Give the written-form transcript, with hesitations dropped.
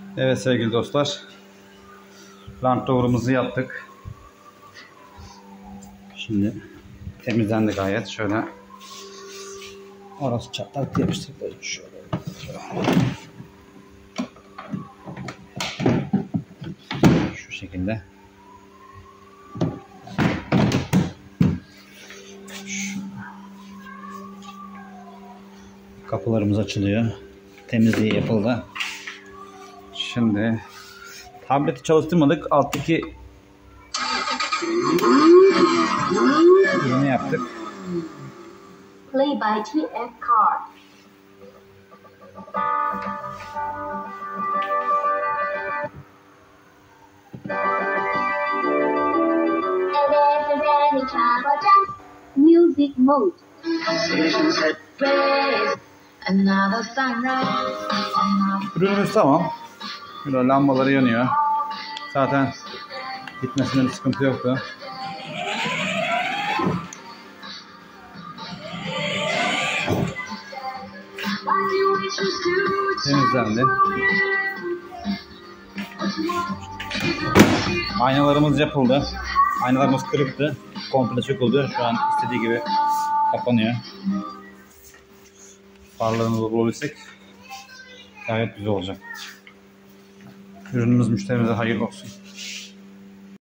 Evet sevgili dostlar, Land Rover'ımızı yaptık. Şimdi temizlendi gayet. Şöyle orası çatlak yapıştırdık. Şöyle. Şu şekilde. Kapılarımız açılıyor. Temizliği yapıldı. Şimdi tableti çalıştırmadık. Alttaki yeni yaptık. Play by TF Card. Music mode. Ürünümüz tamam. Böyle lambaları yanıyor. Zaten gitmesinde bir sıkıntı yoktu. Temizlendi. Aynalarımız yapıldı. Aynalarımız kırıktı. Komple söküldü. Şu an istediği gibi kapanıyor. Farlarımızı bulabilsek gayet güzel olacak. Ürünümüz müşterimize hayırlı olsun.